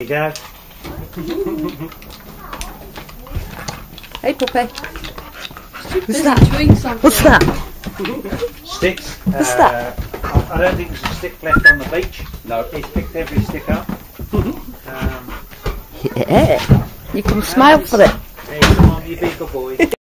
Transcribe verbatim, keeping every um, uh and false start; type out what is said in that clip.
Hey Dad. Hey puppy. What's that? What's that? Sticks. What's uh, that? I, I don't think there's a stick left on the beach. No. He's picked every stick up. um, Yeah. You can smile for it. Hey, come on, you big good boy.